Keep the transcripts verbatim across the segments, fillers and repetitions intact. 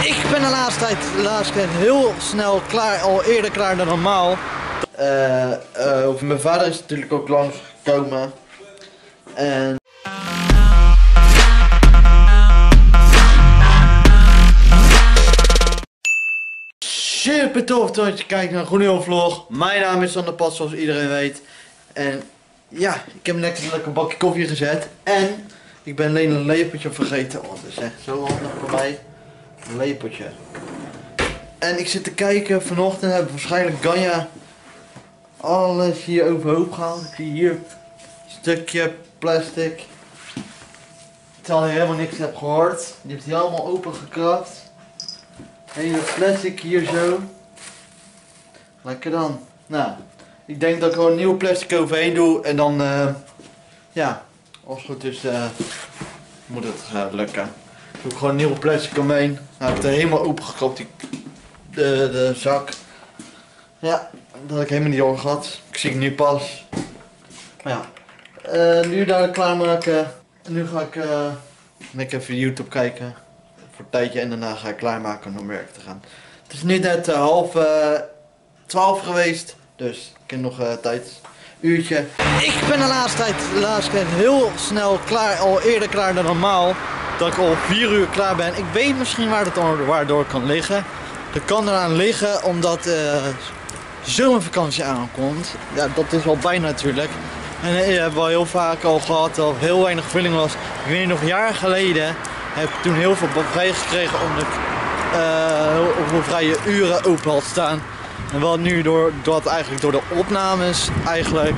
Ik ben de laatste tijd, de laatste tijd heel snel klaar, al eerder klaar dan normaal. Uh, uh, mijn vader is natuurlijk ook langs gekomen. En super tof dat je kijkt naar een Groene Vlog. Mijn naam is Sander Pas, zoals iedereen weet. En ja, ik heb net een lekker bakje koffie gezet. En ik ben alleen een lepeltje vergeten. Oh, dat is echt zo handig voor mij. Een lepeltje. En ik zit te kijken, vanochtend heb ik waarschijnlijk Ganja alles hier overhoop gehaald. Ik zie hier een stukje plastic. Terwijl je helemaal niks hebt gehoord. Die heeft hij allemaal opengekrapt. Hele plastic hier zo. Lekker dan. Nou, ik denk dat ik gewoon nieuw plastic overheen doe. En dan, uh, ja, als het goed is, uh, moet het uh, lukken. Doe ik gewoon nieuw plastic omheen. Nou, heb ik het helemaal opengekrapt, die, de, de zak. Ja, dat had ik helemaal niet door gehad. Ik zie het nu pas. Maar ja, uh, nu daar klaarmaken. En nu ga ik uh, lekker even YouTube kijken. Voor een tijdje en daarna ga ik klaarmaken om naar werk te gaan. Het is nu net uh, half uh, twaalf geweest. Dus ik heb nog uh, tijd. Uurtje. Ik ben de laatste tijd, de laatste tijd heel snel klaar, al eerder klaar dan normaal. Dat ik al vier uur klaar ben. Ik weet misschien waar het waardoor kan liggen. Dat kan eraan liggen omdat uh, zomervakantie aankomt. Ja, dat is al bijna natuurlijk. En uh, je hebt wel heel vaak al gehad dat er heel weinig vulling was. Ik weet nog, een jaar geleden heb ik toen heel veel vrij gekregen omdat ik uh, heel veel vrije uren open had staan. En wat nu door, dat eigenlijk door de opnames eigenlijk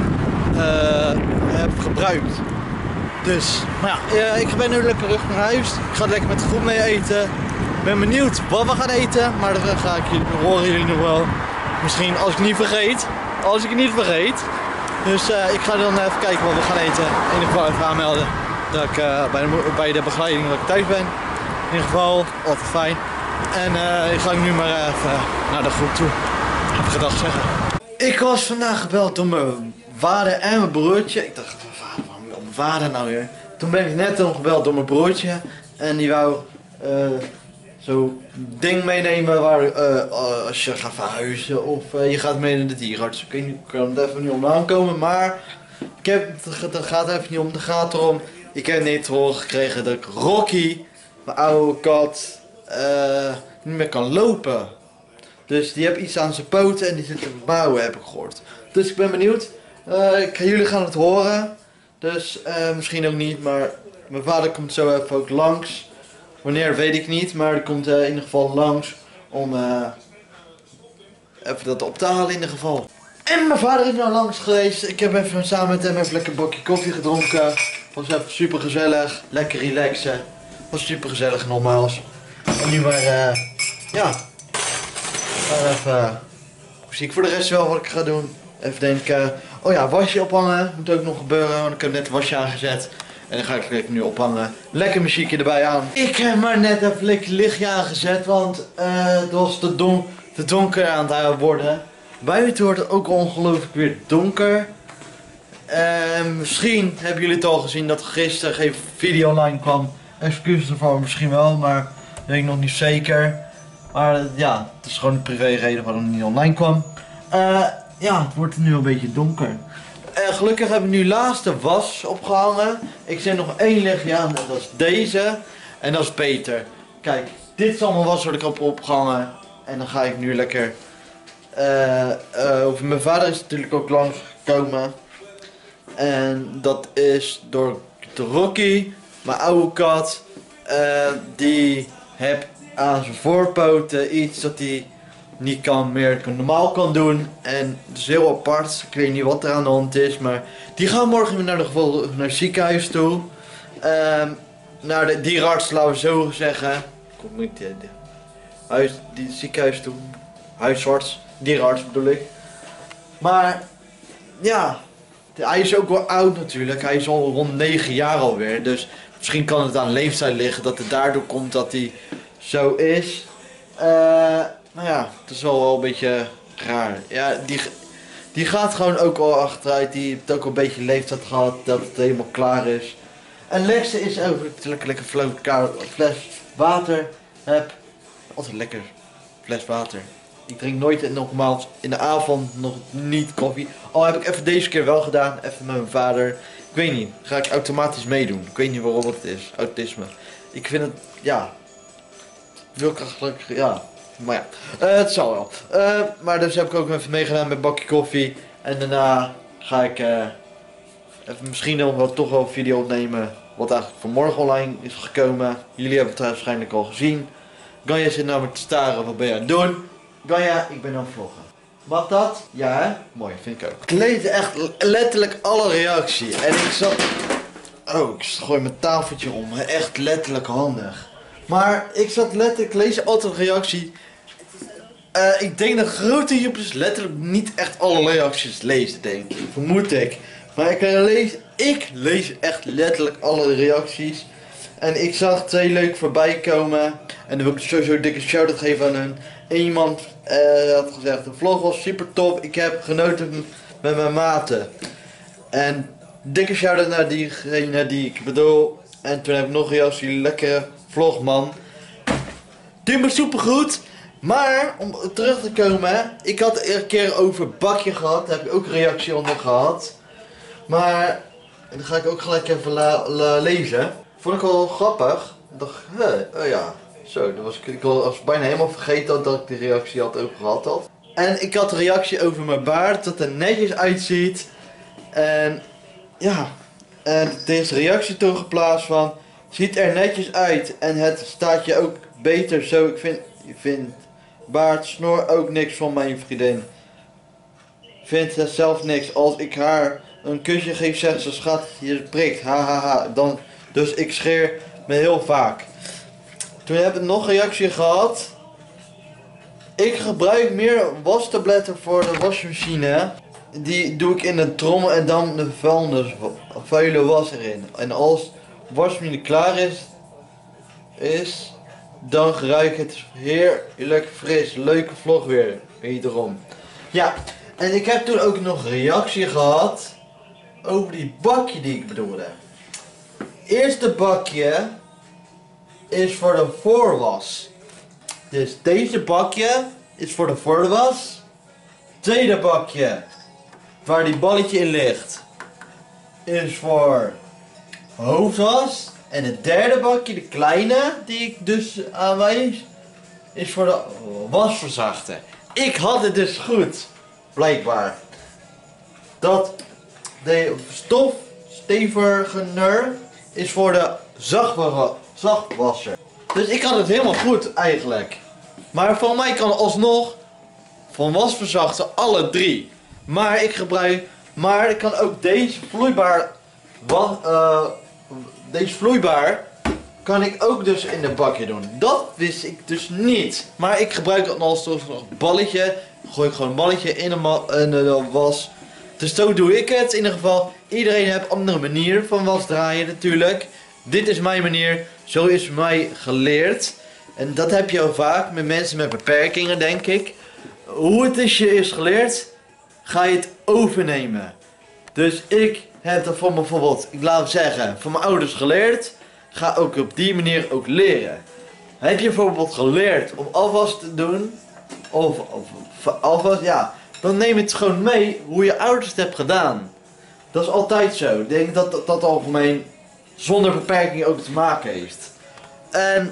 uh, heb gebruikt. Dus, maar ja, ik ben nu lekker terug naar huis. Ik ga lekker met de groep mee eten. Ik ben benieuwd wat we gaan eten, maar dat ga ik jullie, horen jullie nog wel. Misschien als ik het niet vergeet. Als ik het niet vergeet. Dus uh, ik ga dan even kijken wat we gaan eten. In ieder geval even aanmelden dat ik uh, bij, de, bij de begeleiding dat ik thuis ben. In ieder geval, altijd fijn. En uh, ik ga nu maar even naar de groep toe. Even gedag zeggen. Ik was vandaag gebeld door mijn vader en mijn broertje. Ik dacht, mijn vader, waarom wil mijn vader nou weer? Toen ben ik net gebeld door mijn broertje. En die wou uh, zo'n ding meenemen waar uh, uh, als je gaat verhuizen of uh, je gaat mee naar de dierenarts. Ik weet niet, ik kan er even niet om aankomen, maar ik heb, het gaat even niet om. Het gaat erom, ik heb net te horen gekregen dat ik Rocky, mijn oude kat, uh, niet meer kan lopen. Dus die heeft iets aan zijn poten en die zit te bouwen, heb ik gehoord. Dus ik ben benieuwd. Uh, ik, jullie gaan het horen. Dus uh, misschien ook niet, maar mijn vader komt zo even ook langs. Wanneer weet ik niet, maar die komt uh, in ieder geval langs om uh, even dat op te halen in ieder geval. En mijn vader is nou langs geweest. Ik heb even samen met hem even lekker een bakje koffie gedronken. Was even super gezellig. Lekker relaxen. Was super gezellig nogmaals. En nu maar, uh, ja. Maar even, uh, zie ik voor de rest wel wat ik ga doen. Even denken, oh ja, wasje ophangen. Moet ook nog gebeuren, want ik heb net het wasje aangezet. En dan ga ik lekker nu ophangen. Lekker muziekje erbij aan. Ik heb maar net even lekker lichtje aangezet, want uh, het was te, don te donker aan het worden. Buiten wordt het ook ongelooflijk weer donker. Uh, misschien hebben jullie het al gezien dat er gisteren geen video online kwam. Excuses ervoor, misschien wel, maar weet ik nog niet zeker. Maar uh, ja, het is gewoon een privé reden waarom het niet online kwam. Uh, ja, het wordt nu een beetje donker. Uh, gelukkig heb ik nu laatste was opgehangen. Ik zet nog één lichtje aan en dat is deze. En dat is beter. Kijk, dit is allemaal was wat ik heb opgehangen. En dan ga ik nu lekker... Uh, uh, over mijn vader is natuurlijk ook langs gekomen. En dat is door de Rocky, mijn oude kat. Uh, die heb aan zijn voorpoten iets dat hij niet kan meer normaal kan doen. En het is heel apart. Ik weet niet wat er aan de hand is. Maar die gaan morgen weer naar, de, naar het ziekenhuis toe. Uh, naar de dierenarts, laten we zo zeggen. Kom niet de, de, huis, die ziekenhuis toe. Huisarts. Dierenarts bedoel ik. Maar ja, hij is ook wel oud natuurlijk. Hij is al rond negen jaar alweer. Dus misschien kan het aan leeftijd liggen dat het daardoor komt dat hij zo is. Uh, nou ja, het is wel, wel een beetje raar. Ja, die, die gaat gewoon ook al achteruit. Die heeft ook al een beetje leeftijd gehad dat het helemaal klaar is. En Lexe is ook natuurlijk lekker floot fles water heb. altijd lekker fles water. Ik drink nooit nogmaals in de avond nog niet koffie. Al heb ik even deze keer wel gedaan, even met mijn vader. Ik weet niet, ga ik automatisch meedoen. Ik weet niet waarom het is, autisme. Ik vind het, ja, wilkrachtig, ja, maar ja, uh, het zal wel. Uh, maar dus heb ik ook even meegedaan met een bakje koffie. En daarna ga ik uh, even misschien nog wel toch wel een video opnemen. Wat eigenlijk vanmorgen online is gekomen. Jullie hebben het waarschijnlijk al gezien. Ganja zit nou maar te staren, wat ben je aan het doen? Ganja, ik ben aan het vloggen. Mag dat? Ja hè? Mooi, vind ik ook. Ik lees echt letterlijk alle reactie. En ik zat... Oh, ik gooi mijn tafeltje om. Echt letterlijk handig. Maar ik zat letterlijk, ik lees altijd een reactie. Uh, ik denk dat grote YouTubers letterlijk niet echt alle reacties lezen, denk ik. Vermoed ik. Maar ik lees, ik lees echt letterlijk alle reacties. En ik zag twee leuk voorbij komen. En dan wil ik sowieso een dikke shout-out geven aan hun. Iemand uh, had gezegd, de vlog was super top. Ik heb genoten met mijn maten. En dikke shout-out naar diegene die ik bedoel. En toen heb ik nog een reactie, lekkere vlog man. Doe me super goed. Maar, om terug te komen, ik had een keer over bakje gehad. Daar heb ik ook een reactie onder gehad. Maar, dan ga ik ook gelijk even la, la lezen. Vond ik wel grappig. Ik dacht, hé, hey, oh ja. Zo, dat was, ik was bijna helemaal vergeten dat ik die reactie had ook gehad had. En ik had een reactie over mijn baard, dat er netjes uitziet. En, ja. En deze reactie toen geplaatst van, ziet er netjes uit. En het staat je ook beter zo. Ik vind, ik vind baard, snor ook niks van mijn vriendin. Vindt het zelf niks. Als ik haar een kusje geef, zegt ze, schat, je prikt, hahaha. Ha, ha. Dan, dus ik scheer me heel vaak. Toen heb ik nog een reactie gehad. Ik gebruik meer wastabletten voor de wasmachine. Die doe ik in de trommel en dan de vuilnis, vuile was erin. En als de wasmachine klaar is, is dan ruik het heerlijk fris. Leuke vlog weer, wederom. Ja, en ik heb toen ook nog een reactie gehad over die bakje die ik bedoelde. Eerste bakje is voor de voorwas. Dus deze bakje is voor de voorwas. Tweede bakje, waar die balletje in ligt, is voor hoofdwas. En het derde bakje, de kleine, die ik dus aanwijs, is voor de wasverzachter. Ik had het dus goed, blijkbaar. Dat de stofstevigener is voor de zachtwasser. Dus ik had het helemaal goed eigenlijk. Maar voor mij kan alsnog van wasverzachter alle drie. Maar ik gebruik, maar ik kan ook deze vloeibaar, was, uh, deze vloeibaar kan ik ook dus in de bakje doen. Dat wist ik dus niet. Maar ik gebruik het als een balletje. Gooi ik gewoon een balletje in de, in de was. Dus zo doe ik het in ieder geval. Iedereen heeft een andere manier van was draaien natuurlijk. Dit is mijn manier. Zo is mij geleerd. En dat heb je al vaak met mensen met beperkingen, denk ik. Hoe het is je is geleerd, ga je het overnemen. Dus ik heb dat van bijvoorbeeld, ik laat het zeggen, van mijn ouders geleerd. Ga ook op die manier ook leren. Heb je bijvoorbeeld geleerd om afwas te doen, of, of, of afwas, ja, dan neem het gewoon mee hoe je ouders het hebt gedaan. Dat is altijd zo. Ik denk dat dat, dat algemeen zonder beperking ook te maken heeft. En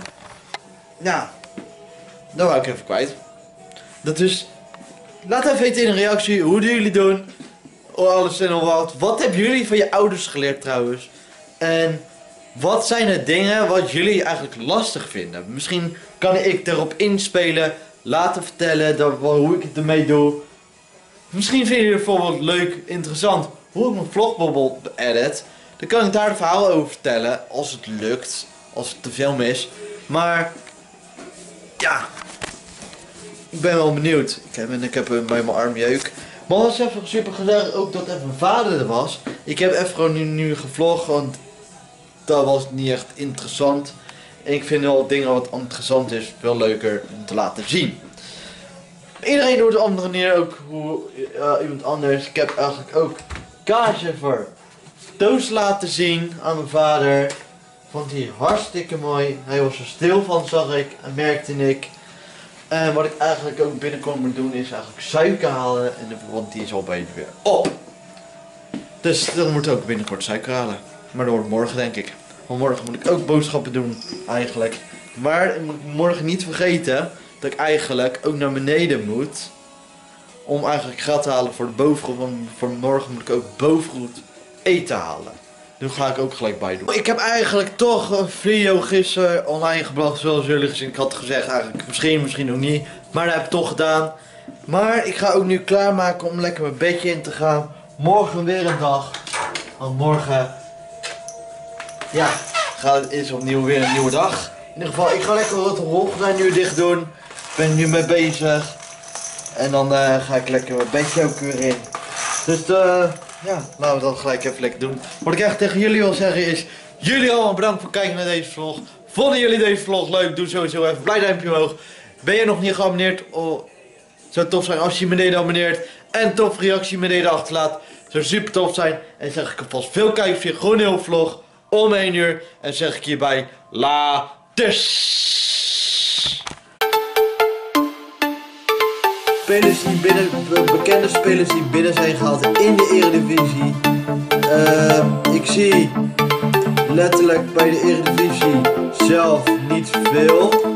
ja, dat wou ik even kwijt. Dat is, laat even weten in een reactie, hoe doen jullie doen? Alles en al wat. Wat hebben jullie van je ouders geleerd trouwens? En wat zijn de dingen wat jullie eigenlijk lastig vinden? Misschien kan ik erop inspelen, laten vertellen dat, hoe ik het ermee doe. Misschien vinden jullie het bijvoorbeeld leuk, interessant, hoe ik mijn vlog bijvoorbeeld edit. Dan kan ik daar een verhaal over vertellen, als het lukt, als het te veel is. Maar ja, ik ben wel benieuwd. Ik heb, ik heb bij mijn arm jeuk. Maar het was even super gezellig ook dat even mijn vader er was. Ik heb even gewoon nu, nu gevlogd, want dat was niet echt interessant. En ik vind wel dingen wat interessant is, veel leuker om te laten zien. Iedereen doet op een andere manier, ook hoe uh, iemand anders. Ik heb eigenlijk ook kaartje voor toast laten zien aan mijn vader. Vond hij hartstikke mooi. Hij was er stil van, zag ik en merkte ik. En wat ik eigenlijk ook binnenkort moet doen is eigenlijk suiker halen, en de, want die is al bijna weer op. Dus dan moet ik ook binnenkort suiker halen. Maar dat wordt morgen denk ik. Want morgen moet ik ook boodschappen doen eigenlijk. Maar ik moet morgen niet vergeten dat ik eigenlijk ook naar beneden moet. Om eigenlijk geld te halen voor de bovengrond. Want voor morgen moet ik ook bovengrond eten halen. Nu ga ik ook gelijk bij doen. Ik heb eigenlijk toch een video gisteren online gebracht, zoals jullie gezien. Ik had gezegd eigenlijk misschien, misschien nog niet. Maar dat heb ik toch gedaan. Maar ik ga ook nu klaarmaken om lekker mijn bedje in te gaan. Morgen weer een dag. Want morgen, ja, gaat, is opnieuw weer een nieuwe dag. In ieder geval, ik ga lekker wat rolgordijn nu dicht doen. Ik ben nu mee bezig. En dan uh, ga ik lekker mijn bedje ook weer in. Dus uh, ja, laten we dat gelijk even lekker doen. Wat ik echt tegen jullie wil zeggen is, jullie allemaal bedankt voor het kijken naar deze vlog. Vonden jullie deze vlog leuk? Doe sowieso even een blij duimpje omhoog. Ben je nog niet geabonneerd? Oh, zou tof zijn als je beneden abonneert. En een tof reactie beneden achterlaat. Zou super tof zijn. En zeg ik alvast veel kijkers gewoon heel vlog. Om één uur. En zeg ik hierbij laters. Spelers die binnen, bekende spelers die binnen zijn gehaald in de Eredivisie. Uh, ik zie letterlijk bij de Eredivisie zelf niet veel.